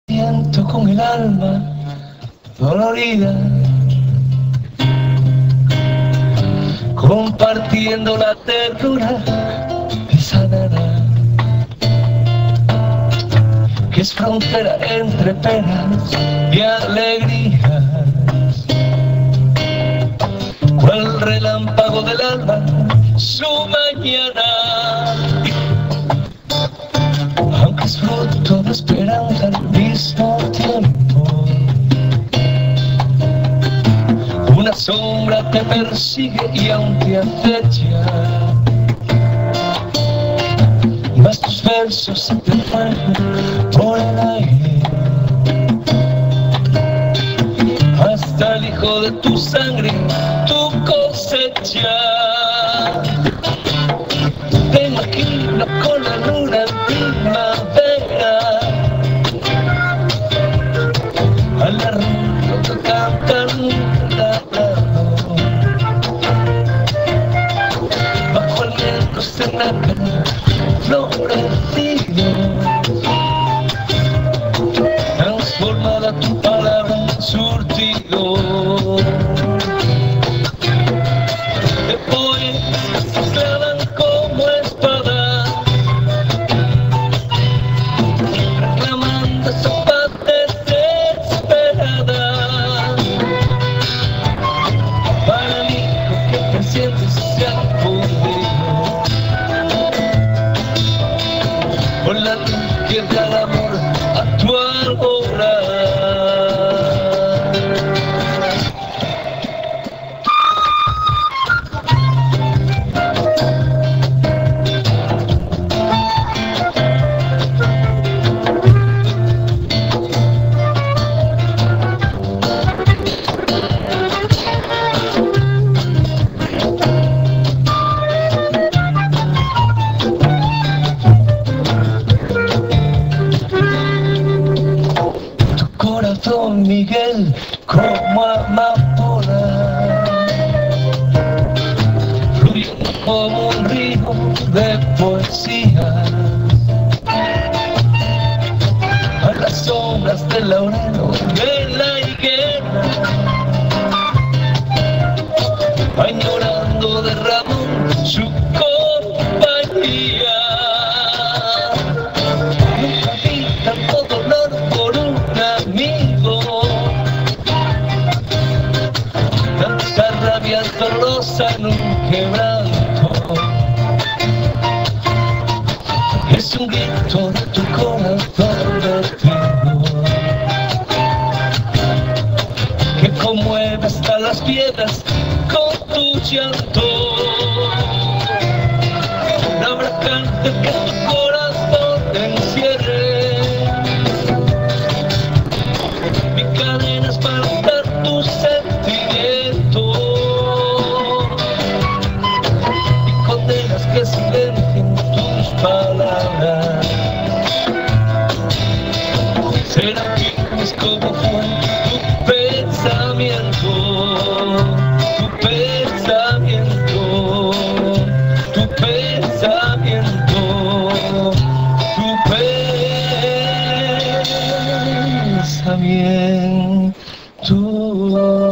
Siento con el alma dolorida, compartiendo la ternura de esa nana que es frontera entre penas y alegrías, cual relámpago del alma su mañana, aunque es fruto de esperanza al mismo tiempo. Una sombra te persigue y aún te acecha, mas tus versos se te fueron por el aire, hasta el hijo de tu sangre, tu cosecha. Te imagino con la luna en primavera, al arrullo que cantan bajo el viento cenáculo florecido, transformada tu palabra en surtido de poetas que se clavan como espada, reclamando esa paz desesperada para el hijo que te sientes se ha podido, con la izquierda del amor a tu alborar. Corazón Miguel como amapola, fluyendo como un río de poesía, a las sombras del laurel de la higuera, añorando de Ramón su compañía. Nunca vi tanto dolor por un amigo, tanta rabia dolorosa en un quebranto. Es un grito de tu corazón vertido que conmueve hasta las piedras con tu llanto. No habrá cante que tu corazón te encierre, mi cadena es para dar tu sentimiento, y condenas que silencien tus palabras. Será que es como fue tu pensamiento, tu pensamiento, tu pensamiento, tu pensamiento.